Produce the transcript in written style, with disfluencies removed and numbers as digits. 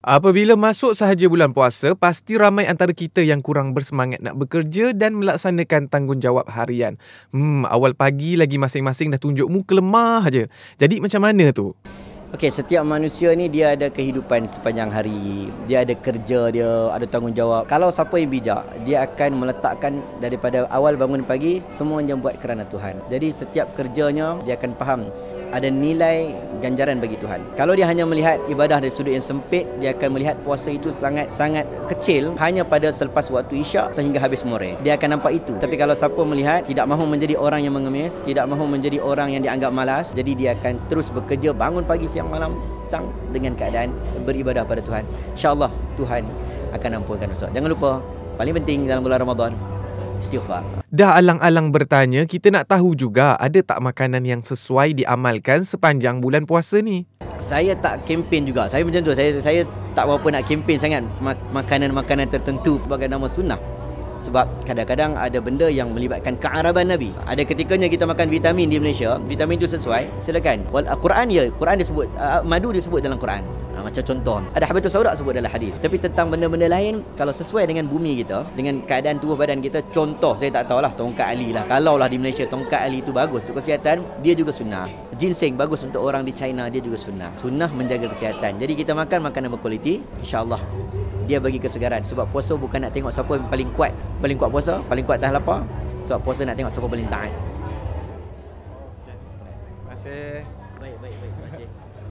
Apabila masuk sahaja bulan puasa, pasti ramai antara kita yang kurang bersemangat nak bekerja dan melaksanakan tanggungjawab harian. Awal pagi lagi masing-masing dah tunjuk muka lemah aja. Jadi macam mana tu? Okey, setiap manusia ni dia ada kehidupan sepanjang hari. Dia ada kerja, dia ada tanggungjawab. Kalau siapa yang bijak, dia akan meletakkan daripada awal bangun pagi, semuanya buat kerana Tuhan. Jadi setiap kerjanya dia akan faham ada nilai ganjaran bagi Tuhan. Kalau dia hanya melihat ibadah dari sudut yang sempit, dia akan melihat puasa itu sangat-sangat kecil hanya pada selepas waktu isyak sehingga habis more. Dia akan nampak itu. Tapi kalau siapa melihat tidak mahu menjadi orang yang mengemis, tidak mahu menjadi orang yang dianggap malas, jadi dia akan terus bekerja bangun pagi, siang, malam, petang dengan keadaan beribadah pada Tuhan. InsyaAllah Tuhan akan ampunkan dosa. Jangan lupa, paling penting dalam bulan Ramadan, istighfar. Dah alang-alang bertanya, kita nak tahu juga ada tak makanan yang sesuai diamalkan sepanjang bulan puasa ni? Saya tak kempen juga. Saya macam tu. Saya tak berapa nak kempen sangat makanan-makanan tertentu sebagai nama sunnah. Sebab kadang-kadang ada benda yang melibatkan kearaban Nabi. Ada ketikanya kita makan vitamin di Malaysia, vitamin itu sesuai, silakan. Quran Quran disebut, madu disebut dalam Quran. Macam contoh, ada habatus sauda sebut dalam hadis. Tapi tentang benda-benda lain, kalau sesuai dengan bumi kita, dengan keadaan tubuh badan kita, contoh saya tak tahulah, tongkat ali lah. Kalau lah di Malaysia tongkat ali itu bagus untuk kesihatan, dia juga sunnah. Ginseng bagus untuk orang di China, dia juga sunnah. Sunnah menjaga kesihatan. Jadi kita makan makanan berkualiti, insya-Allah dia bagi kesegaran. Sebab puasa bukan nak tengok siapa yang paling kuat puasa, paling kuat tahan lapar. Sebab puasa nak tengok siapa paling taat.